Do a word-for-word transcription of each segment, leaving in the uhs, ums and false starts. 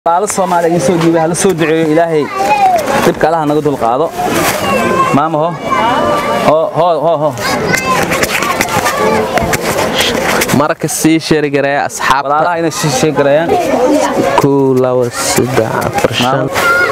على الصومالي يسوي بها لسود إلهي تبقى لها نقد القاضي ماما هو هو هو هو marka si sheergareeya asxaabta walaalaha inay si sheergareeyaan ku laba saddex afar shan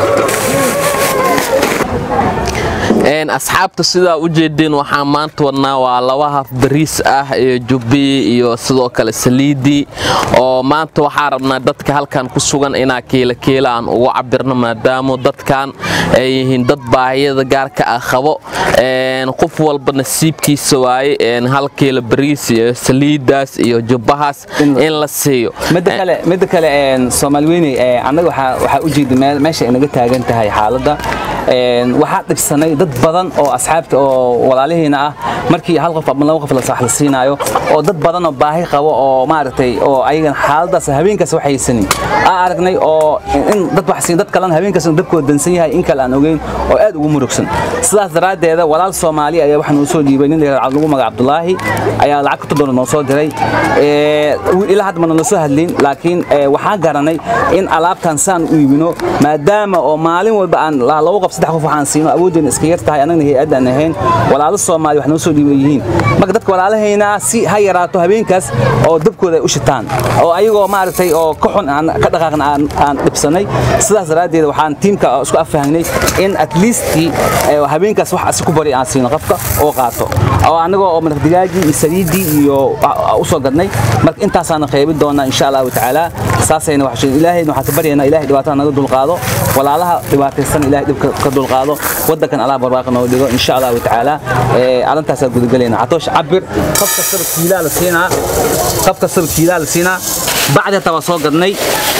een asxaabta sida u jeedin waxa maanta wadnaa waa laba haf bariis ah iyo jubbi iyo sidoo kale saliidi oo maanta waxa rabnaa dadka halkan ku sugan inaa keela keela aan ugu cabirno maadaama dadkan ay yihiin dad baahiyada gaarka ah qabo een qof walba nasiibkiisa waay een hal keela bariis iyo saliidaas iyo jubbahaas in la siiyo mid kale mid kale een Soomaaliyeeni anaga waxa waxa u jeedin meesha inaga taagan tahay xaaladda een waxa dhibsanay dad badan oo asxaabta oo walaalihiina ah markii hal qof ama laba qof la sax la siinaayo oo dad badan oo baahi qabo oo maaragtay oo ayagan xaaladaas habeenkaas waxay haysanin aan aragnay oo in dad wax siin dad kale habeenkaas dabkooda dansan yahay in kale aan ogeyn oo aad ugu murugsan sidaas daraadeeda walaal Soomaali ayaa waxaan u soo dhiibay nin lagu magac Abdullaahi ayaa lacag ku doon noo soo diray ee ilaa hadda ma soo hadlin laakiin waxa garanay in alaabtan saan u iibino maadaama oo maalin walba aan laba qof saddex qof waxaan siino awoodin iska yartahay anaga hay'ad aan ahayn walaal Soomaali wax noo soo dhiibayeen marka dadka walaalahayna si ha yaraato habeenkaas oo dabkooda ay u shitaan oo ayagoo maaragtay oo ka xun aan ka dhaqaaqna aan aan dhibsanay sidaas daraadeed waxaan tiimka isku afahanay in at least habeenkaas wax asku bari aan siino qofka oo qaato oo anaga oo maraq digaaji iyo saliidi iyo u soo gadnay marka intaas aan qeybi doona insha Allah ta'ala saasayna wax ilaahay waxa ka bariyana ilaahay dhibaatada naga dul qaado walaalaha dhibaataysan ilaahay dhibka ka dul qaado wadakan Allah barwaaqo noo dhigo insha Allah ta'ala ee arintaas guud galeyna atoosh cabir qofka sir kiilaa la siinaa qofka sir kiilaa la siinaa bacda tawa soo gadnay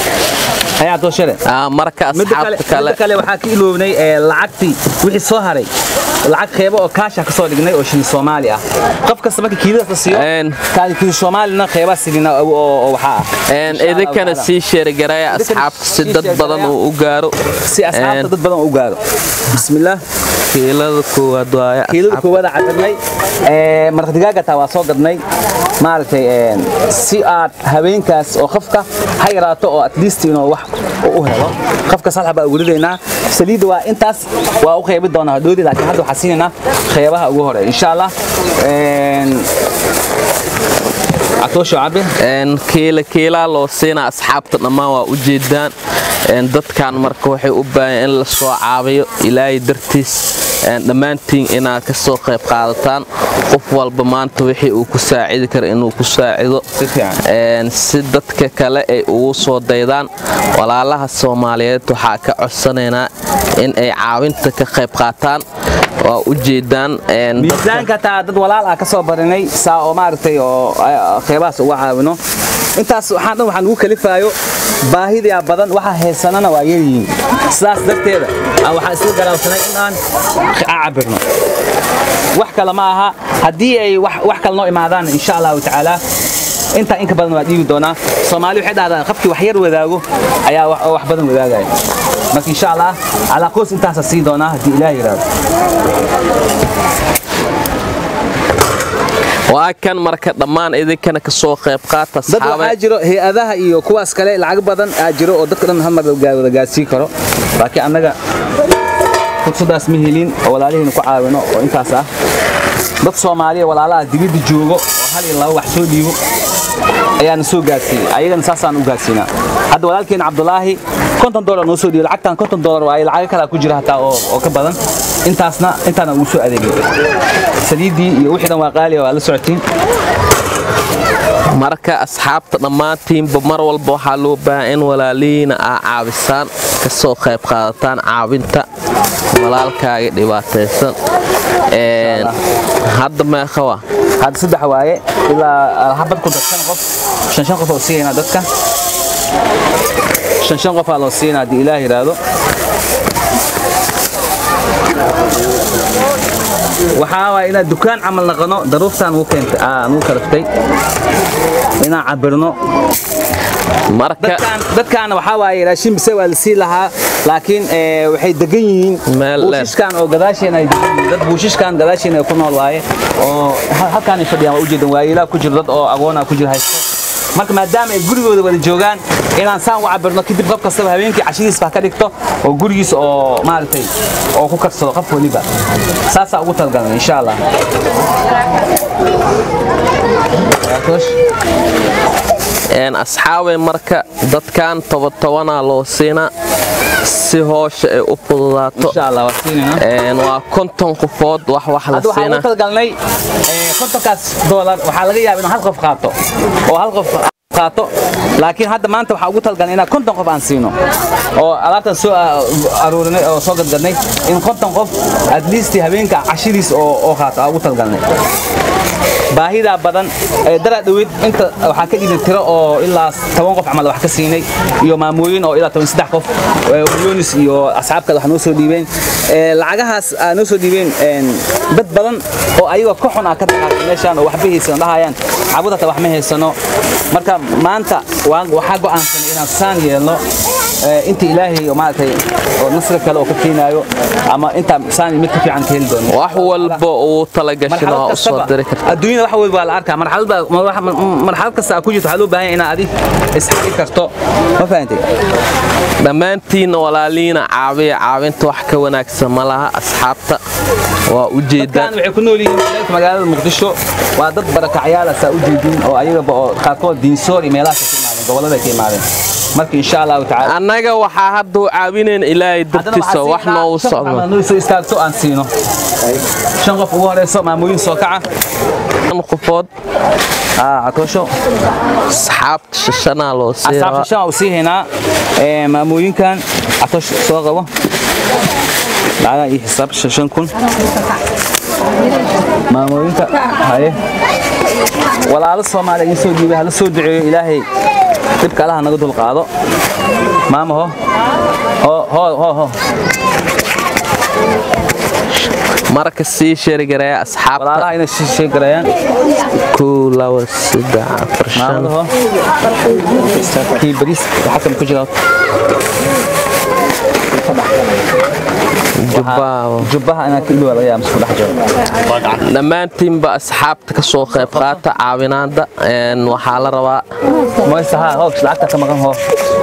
ayaa atooshare ah marka asxaabta kale kale waxa ka iloobnay ee lacagti wixii soo haray lacag qeybo oo kaasha ka soo dhignay oo shil Soomaali ah qof kasta markii kiilada la siiyo kaali Soomaalina qeyba silina oo waxa een idinka si sheergareeya asxaabta si dad badan u gaaro si asxaabta dad badan u gaaro bismillaah kiilada koowaad waaya kiilada koowaad cadnay ee maraq digaaga taa waa soo gadnay maartay een si aad habeenkaas oo qofka hayraato oo at least inuu wax u helo qofka salxaba ugu rideynaa saliid waa intaas waa u qeybi doonaa doodi laakiin hadda waxa siinayna qeybaha ugu hore insha Allah een atoosh cabir een kiila kiila loo siina asxaabta dhamaan waa u jeedaan een dadkan marka waxay u baahan in la soo caabiyo ilaahay dartiis een dhamaantiin inaad ka soo qayb qaadataan qof walba maanta wixii uu ku saacidi karo inuu ku saacido een si dadka kale ay ugu soo daydaan walaalaha Soomaaliyeed waxa ka codsanaynaa in ay caawinta ka qayb qaataan waa u jeedaan een miisaanka taa dad walaal ah ka soo barinay saa oo maartay oo qeybaas uga caawino intaas waxaan dhan waxaan ugu kalifaayo baahida badan waxa heesanana waa yeeyeen sidaas darteeda aan waxa isla garaawsanay in aan cabirno wax kale ma aha hadii ay wax wax kale noo imaadaan insha Allah ta'ala inta in ka badan waa dhiibi doona Soomaali waxay dhahdaan qofkii wax yar wadaago ayaa wax badan wadaagay marka insha Allah ala qoys intaas sii doona hadii Ilaahay yiraahdo waa kan marka dhamaan idinkana ka soo qayb qaata saxaabada dad waxa jiro hay'adaha iyo kuwaas kale lacag badan aa jiro oo dadka dhan hal mar wada gaarsiin karo laakiin anaga fursadaas ma helin oo walaalihiin ku caawino oo intaas ah dad Soomaaliya walaalaha dibadda joogo oo hal iyo laba wax soo dhiibo ayaan soo gaarsiin ayagana saasaan u gaarsiina hadda walaalkeen Abdullaahi konton dollar noo soo dhiibo lacagtan konton dollar waa lacag kala ku jira hataa oo oo ka badan intaasna intaana uu soo adeegay saliidii iyo wixii dhan waa qaali oo la socotiin marka asxaabta dhamaantiin mar walba waxa loo baahan in walaaliina ah caabisaan ka soo qayb qaadataan caawinta walaalkaaga dhibaataysan ee hadda ma qawa hadda saddex waaye ilaa habad ku dadkan qof shan shan qof oo siina dadka shan shan qof loo siina di Ilaahay raado waxa waa ina dukaan amal naqano daruuftan uu keentay aan uu karaftay ina cabirno marka dadkan dadkan waxa waaye raashin bisay waa la sii lahaa laakiin ee waxay degan yihiin buushishkan oo gadaasheen ay dad buushishkan gadaasheen ay ku nool waaye oo halkaan fadhiyaan waa u jeedan waa ilaa ku jiro dad oo agoona ku jiro haysto marka maadaama ay gurigooda wada joogaan inaan saan u cabirno kadib qof kastaba habeenkii cashadiis baa ka dhigto oo gurigiisa oo maaragtay oo ku karsado qof waliba saasa ugu talgalnay insha Allah een asxaabe marka dadkan toban loo siina si hoosha ay u fududaato insha Allah waa siinayna een waa konton qofood wax wax la siina waxaan talgalnay ee kontonkaas dollar waxa laga yaabaa in hal qof qaato oo hal qof qaato laakiin hadda maanta waxa ugu talgalnay in konton qof aan siino oo alaabtan soo aruurinay oo soo gadgadnay in konton qof at least habeenka cashadiis oo oo qaato ugu talgalnay baahida badan ee dara dhawid inta waxa ka dhigay tiro oo ilaa toban qof amal wax ka siinay iyo maamooyin oo ilaa toban iyo saddex qof milyonis iyo asxaabka wax noo soo dhiibeen ee lacagahaas aan noo soo dhiibeen een dad badan oo ayaga ka xun ah ka dhaqaaqay meeshan oo waxba haysan dhahayaan cabudata wax ma haysano marka maanta waxa go'aansanay inaan saan yeelno inta ilaahay oo maartay oo nasr kale oo ka keenayo ama inta saan mid ka fiican keen doono wax walba oo tala gashado oo soo diri karto adduunyada wax walba la arkaa marxaladda marxalad kasta ku jirto waxa loo baahan yahay inaad adiga isxaqi karto ma fahanteen dhammaantiin walaaliina caawiya caawinta wax ka wanaagsan ma laha asxaabta waa u jeedaan waxay ku nool yihiin magaalada Muqdisho waa dad barakacyaal ah u jeedin oo ayaga oo qaarkood diinsoor iyo meelaha ka yimaadeen gobolada ka yimaadeen marka insha Allah ta'ala annaga waxa hadda caawineen ilaahay dartiisa wax noo socdo annaga soo istaagto aan siino shan qof ugu horeyso maamooyin soo kaca shan qofood ah atosho asxaabta shashana loo siina asxaabta shashana oo siina ee maamooyinkan atosho soo qabo laga ii xisaab shan kun maamooyinka haye walaalo Soomaaliya soo dhiibay hal soo duceeyo ilaahay dibka Allah naga dul qaado maamo ho ho ho ho marka si sheergareey asxaabta walaalaha inay si sheergareeyaan ku lawa saddex afar shan ho kii bariis waxa ku jira jubbaha jubbaha ana kii wala yaa masku dhax jiro dhammaantiin ba asxaabta ka soo qayb qaata caawinaada een waxa la rabaa mooysaha oo lacagta ka maqan ho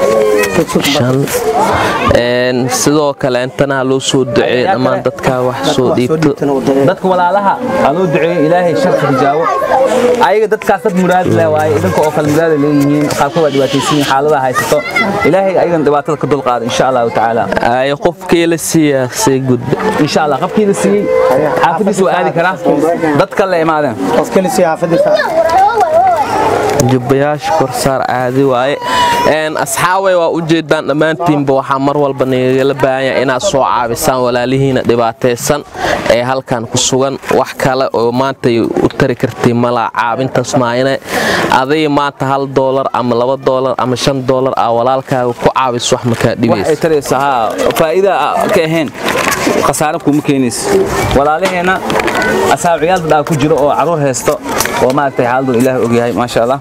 een sidoo kale intana loo soo duceeyay dhamaan dadka wax soo dhiibto dadka walaalaha loo duceeyay ilaahay sharaf hijaabo ayaga dadkaas dad muraad leh waay idinka oo kale muraad leeyihiin qaarkood dhibaataysan xaaladaha haysto ilaahay ayagan dhibaatada ka dul qaado insha Allah ta'ala ay qofkii la siiyay gud insha Allah qofkii la siiyay xaafadiisa waa aadi kara dadka la imaadeen qofkii la siiyay xaafadiisa jubbayaasha korsaar aadi waaye een asxaabay waa u jeedaan dhamaantiinba waxa mar walba nagala baahan inaad soo caabisaan walaalihiina dhibaataysan ee halkan ku sugan wax kale oo maanta u tari kartiin mala caabintaas maayna aday maanta hal dollar ama laba dollar ama shan dollar ah walaalkaaga ku caabis wax ma ka dhibayso waxay taraysaa faa'iido ka ahayn khasaaro kuma keenis walaalaheena asaab ciyaal dad ku jiro oo caruur haysto oo maanta xaaladu ilaahay og yahay ma sha Allah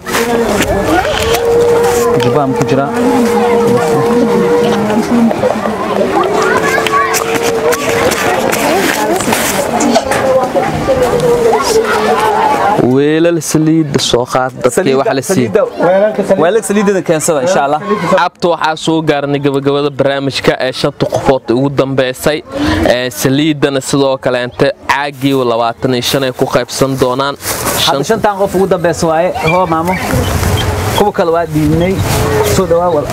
jubbaha ku jira weelal saliid soo qaad dadkii wax la siiyay weelal saliidada keensada insha Allah abto waxa soo gaarnay gabagabada barnaamijka ee shanta qofood ugu dambeysay ee saliidana sidoo kale inta caagi labaatan iyo shan ay ku qaybsan doonaan shantan qof ugu dambeysay waaye hoo maamo kuwa kale waa diinay soo dhawaa wal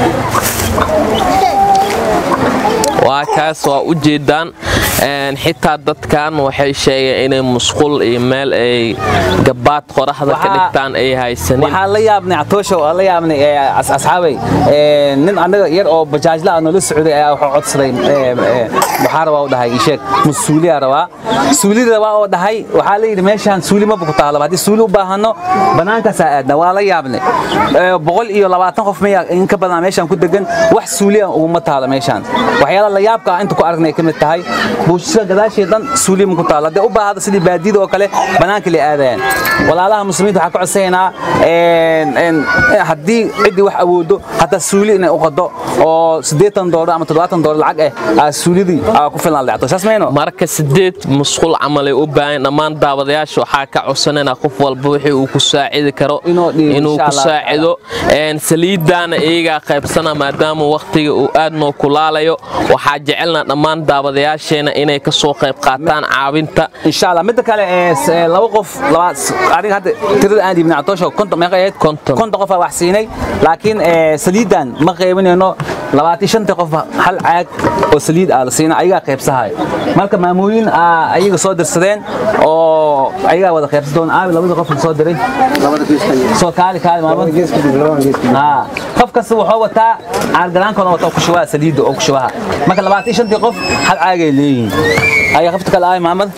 waa kaas waa u jeedaan een xitaa dadkan waxay sheegeen inay musqul iyo meel ay gabaad qoraxda ka dhigtaan ay haysaneen waxa la yaabnay atoosho oo la yaabnay asxaabay ee nin anaga yar oo bajaajla aan la socday ayaa waxa codsaday waxa rabaa u dhahay sheeg masuuliya rabaa suulida waa oo dhahay waxa la yiri meeshan suuli ma buku taalo hadii suuli u baahano banaanka saacada waa la yaabnay boqol iyo labaatan qof ma in ka badan meeshan ku degan wax suuli ah uma taalo meeshan waxyaala la yaabka inta ku aragnay kamid tahay buushka gadaasheedan suuliim ku taala de u baahada sidii baadida oo kale banaanka la aadayaan walaalaha muslimiinta waxa ka codsaynaa een een hadii cidi wax awoodo hata suuli inay u qado oo siddeetan doolar ama toddobaatan doolar lacag ah suulidii ku filan leeyahay saasmayno marka sideed musqul amal ay u baahan dhamaan daawadayaasha waxa ka codsanayna qof walba wixii uu ku saacidi karo inuu ku saacido een saliidana iyaga qaybsana maadaama waqtiga uu aad noo kulaalayo waxa jecelna dhamaan daawadayaasheena inay ka soo qayb qaataan caawinta insha Allah mid kale ee laba qof laba adiga hadda tirada aan dibna toosho konton ma qayd konton qof wax siinay laakiin saliidan ma qaybinayno labaatan iyo shan qof hal caag oo saliid ah la siinay ayaga qaybsahay marka maamooyin ayaga soo dirsadeen oo ayaga wada qaybsadeen aabi labada qof soo diray labada geeska soo kaali kaali maamada geeska labada geeska ha qof kasta wuxuu wataa argalaankoona wataa ku shubaa saliid oo ku shubaha marka labaatan iyo shan qof hal caag ay leeyihiin ayaga qofta kale ay maamada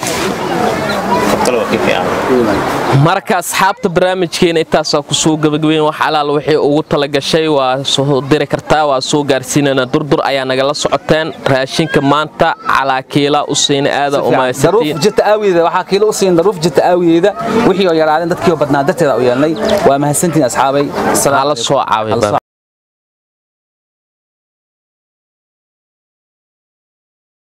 marka asxaabta barnaamijkeena intaas ku soo gabagabeyn wax alaal wixii ugu tala gashay waa soo diri kartaa waa soo gaarsiinana durdur ayaa naga la socoteen raashinka maanta calaakiila u siin aada u maaysatiin daruuf jita aawiyada waxa kiilo u siin daruuf jita aawiyada wixii oo yaraadeen dadkii oo badnaa dadteeda u yeelnay waa mahadsantiin asxaabay salaam soo caawiba